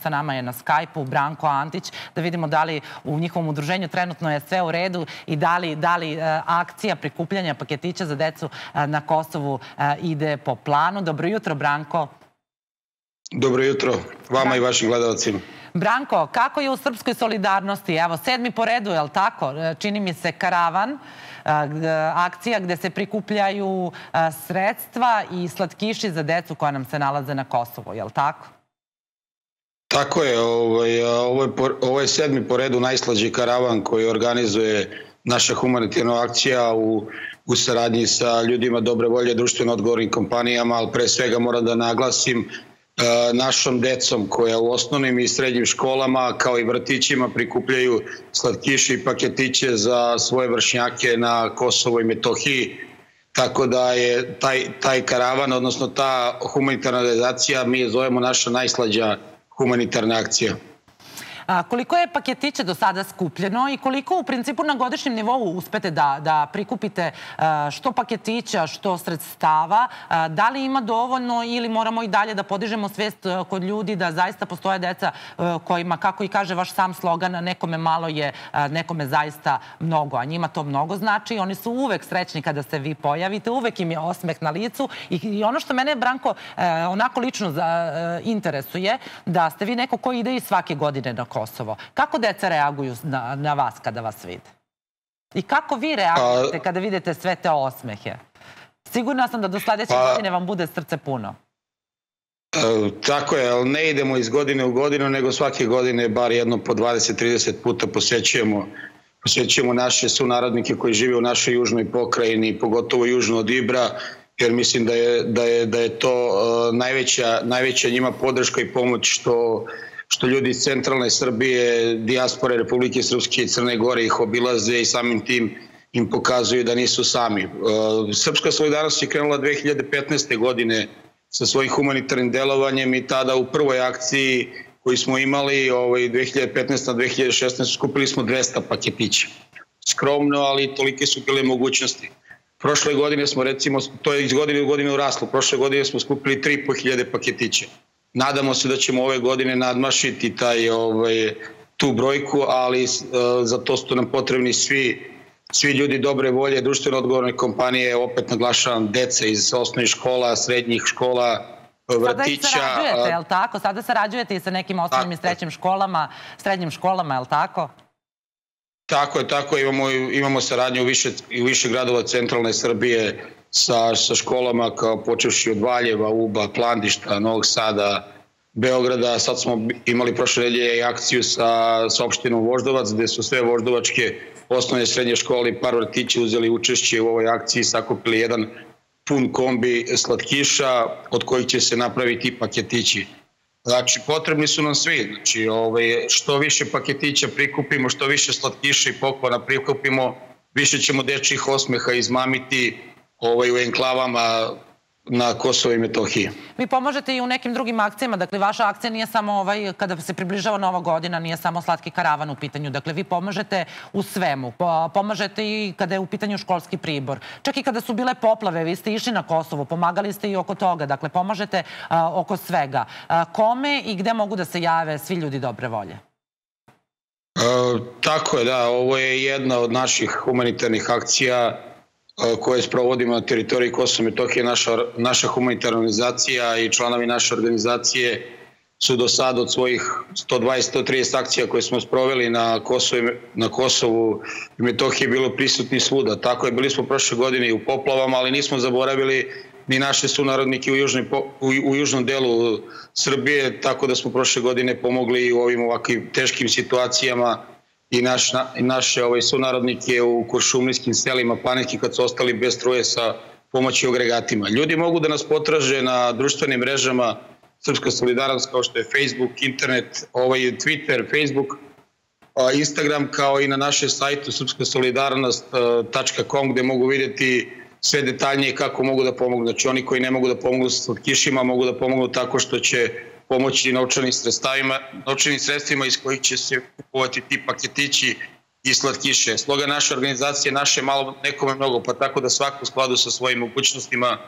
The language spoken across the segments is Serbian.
sa nama je na Skype-u Branko Antić, da vidimo da li u njihovom udruženju trenutno je sve u redu i da li akcija prikupljanja paketića za decu na Kosovu ide po planu. Dobro jutro, Branko. Dobro jutro vama i vašim gledalcima. Branko, kako je u Srpskoj solidarnosti? Evo, 7. po redu, je li tako? Čini mi se karavan, akcija gde se prikupljaju sredstva i slatkiši za decu koja nam se nalaze na Kosovu, je li tako? Tako je, ovo je 7. po redu najslađi karavan koji organizuje naša humanitarna akcija u saradnji sa ljudima dobre volje, društveno odgovornim kompanijama, ali pre svega moram da naglasim našom decom koja u osnovnim i srednjim školama kao i vrtićima prikupljaju slatkiše i paketiće za svoje vršnjake na Kosovu i Metohiji. Tako da je taj karavan, odnosno ta humanitarna organizacija, mi je zovemo naša najslađa humanitarna akcija. Koliko je paketića do sada skupljeno i koliko u principu na godišnjem nivou uspete da prikupite što paketića, što sredstava? Da li ima dovoljno ili moramo i dalje da podižemo svest kod ljudi da zaista postoje deca kojima, kako i kaže vaš sam slogan, nekome malo je, nekome zaista mnogo, a njima to mnogo znači. Oni su uvek srećni kada se vi pojavite, uvek im je osmeh na licu i ono što mene, Branko, onako lično interesuje, da ste vi neko ko ide i svake godine na Kosovo. Kako deca reaguju na vas kada vas vide? I kako vi reagujete kada vidite sve te osmehe? Sigurna sam da do sledeće godine vam bude srce puno. Tako je, ali ne idemo iz godine u godinu, nego svake godine bar jedno po 20-30 puta posećujemo naše sunarodnike koji žive u našoj južnoj pokrajini, pogotovo južno od Ibra, jer mislim da je to najveća njima podrška i pomoć što ljudi iz centralne Srbije, dijaspore Republike Srpske i Crne Gore ih obilaze i samim tim im pokazuju da nisu sami. Srpska solidarnost je krenula 2015. godine sa svojim humanitarnim delovanjem i tada u prvoj akciji koju smo imali 2015. na 2016. skupili smo 200 paketića. Skromno, ali tolike su bile mogućnosti. Prošle godine smo, recimo, to je iz godine u godinu raslo, prošle godine smo skupili 3.500 paketića. Nadamo se da ćemo ove godine nadmašiti tu brojku, ali za to su nam potrebni svi ljudi dobre volje, društveno odgovorne kompanije, opet naglašavam, deca iz osnovnih škola, srednjih škola, vrtića. Sada i sarađujete, je li tako? Sada sarađujete i sa nekim osnovnim i srednjim školama, je li tako? Tako je, imamo saradnju u više gradova centralne Srbije sa školama kao počevši od Valjeva, Uba, Plandišta, Novog Sada, Beograda. Sad smo imali prošle nedelje i akciju sa opštinom Voždovac, gde su sve voždovačke osnovne i srednje škole i par vrtića uzeli učešće u ovoj akciji, sakupili jedan pun kombi slatkiša od kojih će se napraviti paketići. Znači, potrebni su nam svi. Znači, što više paketića prikupimo, što više slatkiša i poklona prikupimo, više ćemo dečjih osmeha izmamiti u enklavama na Kosovo i Metohiji. Vi pomažete i u nekim drugim akcijama. Dakle, vaša akcija nije samo kada se približava Nova godina, nije samo slatki karavan u pitanju. Dakle, vi pomažete u svemu. Pomažete i kada je u pitanju školski pribor. Čak i kada su bile poplave, vi ste išli na Kosovo, pomagali ste i oko toga. Dakle, pomažete oko svega. Kome i gde mogu da se jave svi ljudi dobre volje? Tako je, da. Ovo je jedna od naših humanitarnih akcija koje sprovodimo na teritoriji Kosova i Metohije. Naša humanitarna organizacija i članovi naše organizacije su do sada od svojih 120-130 akcija koje smo sproveli na Kosovu i Metohiji bilo prisutni svuda. Tako je, bili smo prošle godine i u poplavama, ali nismo zaboravili ni naše sunarodnike u južnom delu Srbije, tako da smo prošle godine pomogli u ovim ovakvim teškim situacijama i naše sunarodnike u kuršumlijskim selima, planinski, kad su ostali bez struje sa pomoći agregatima. Ljudi mogu da nas potraže na društvenim mrežama Srpska solidarnost, kao što je Facebook, internet, Twitter, Facebook, Instagram, kao i na našem sajtu srpskasolidarnost.com, gde mogu vidjeti sve detaljnije kako mogu da pomognu. Znači, oni koji ne mogu da pomognu sa slatkišima mogu da pomognu tako što će pomoći novčanim sredstvima iz kojih će se kupovati ti paketići i slatkiše. Slogan naše organizacije, naše malo, nekome mnogo, pa tako da svako u skladu sa svojim mogućnostima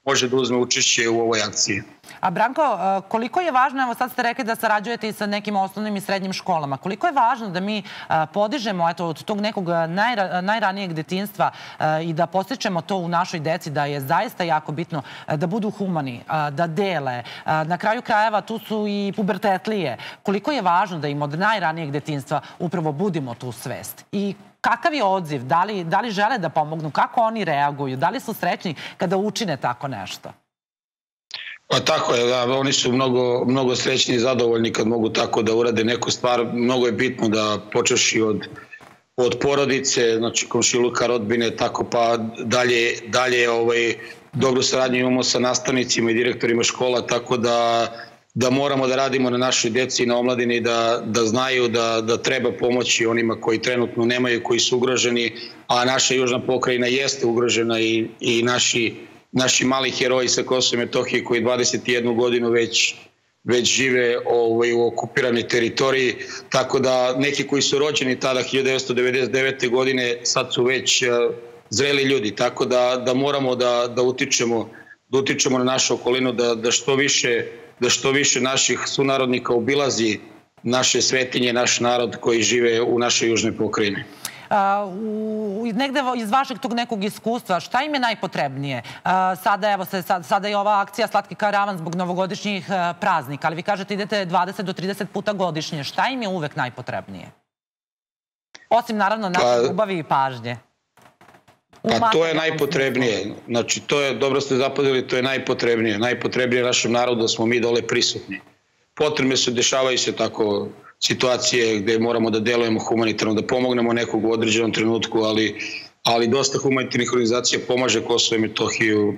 može da uzme učešće u ovoj akciji. A Branko, koliko je važno, evo sad ste rekli da sarađujete i sa nekim osnovnim i srednjim školama, koliko je važno da mi podižemo od tog nekog najranijeg detinjstva i da postičemo to u našoj deci, da je zaista jako bitno da budu humani, da dele. Na kraju krajeva tu su i pubertetlije. Koliko je važno da im od najranijeg detinjstva upravo budimo tu svest? I kakav je odziv? Da li žele da pomognu? Kako oni reaguju? Da li su srećni kada učine tako nešto? Pa tako je, da, oni su mnogo srećni i zadovoljni kad mogu tako da urade neku stvar. Mnogo je bitno da počeši od porodice, znači komšiluka, rodbine, tako pa dalje dobru saradnju imamo sa nastavnicima i direktorima škola, tako da moramo da radimo na našoj deci i na omladini, da znaju da treba pomoći onima koji trenutno nemaju, koji su ugroženi, a naša južna pokrajina jeste ugrožena i naši mali heroji sa Kosova i Metohije koji 21 godinu već žive u okupiranoj teritoriji, tako da neki koji su rođeni tada 1999. godine sad su već zreli ljudi, tako da moramo da utičemo na našu okolinu, da što više naših sunarodnika obilazi naše svetinje, naš narod koji žive u našoj južnoj pokrajini. Negde iz vašeg tog nekog iskustva, šta im je najpotrebnije? Sada je ova akcija Slatki karavan zbog novogodišnjih praznika, ali vi kažete idete 20 do 30 puta godišnje. Šta im je uvek najpotrebnije? Osim, naravno, naše ljubavi i pažnje. Pa to je najpotrebnije. Znači, dobro ste zapadili, to je najpotrebnije. Najpotrebnije našem narodu da smo mi dole prisutni. Potrebne se, dešavaju se tako situacije gde moramo da delujemo humanitarno, da pomognemo nekog u određenom trenutku, ali dosta humanitarnih organizacija pomaže Kosovo i Metohiju,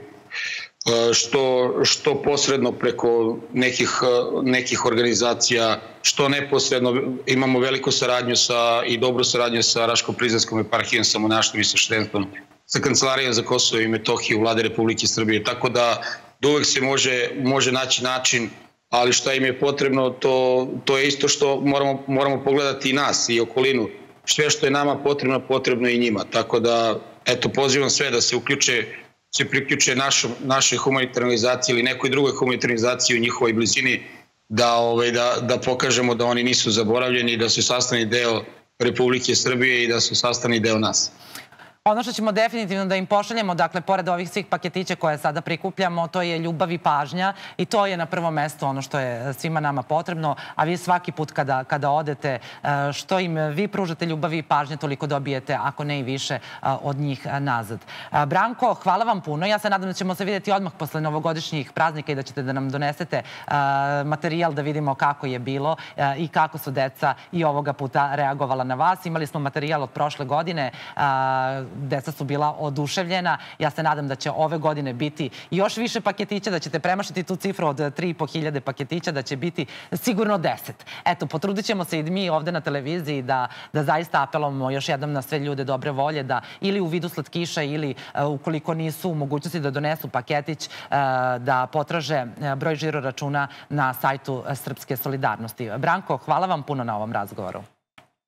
što posredno preko nekih organizacija, što neposredno. Imamo veliku saradnju i dobru saradnju sa Raško-Prizrenskom eparhijom, sa monaštvom i sa štenstvom, sa Kancelarijom za Kosovo i Metohiju Vlade Republike Srbije, tako da uvek se može naći način, ali šta im je potrebno, to je isto što moramo pogledati i nas i okolinu. Sve što je nama potrebno, potrebno je i njima. Tako da, eto, pozivam sve da se priključe našoj humanitarnoj organizaciji ili nekoj drugoj humanitarnoj organizaciji u njihovoj blizini, da pokažemo da oni nisu zaboravljeni, da su sastavni deo Republike Srbije i da su sastavni deo nas. Ono što ćemo definitivno da im pošaljemo, dakle, pored ovih svih paketića koje sada prikupljamo, to je ljubav i pažnja i to je na prvom mestu ono što je svima nama potrebno, a vi svaki put kada odete, što im vi pružate ljubav i pažnje, toliko dobijete, ako ne i više, od njih nazad. Branko, hvala vam puno. Ja se nadam da ćemo se vidjeti odmah posle novogodišnjih praznika i da ćete da nam donesete materijal da vidimo kako je bilo i kako su deca i ovoga puta reagovala na vas. Imali smo materijal od prošle godine, deca su bila oduševljena. Ja se nadam da će ove godine biti još više paketića, da ćete premašiti tu cifru od 3.500 paketića, da će biti sigurno 10. Eto, potrudit ćemo se i mi ovde na televiziji da zaista apelujemo još jednom na sve ljude dobre volje, da ili u vidu slatkiša ili ukoliko nisu u mogućnosti da donesu paketić, da potraže broj žiro računa na sajtu Srpske solidarnosti. Branko, hvala vam puno na ovom razgovoru.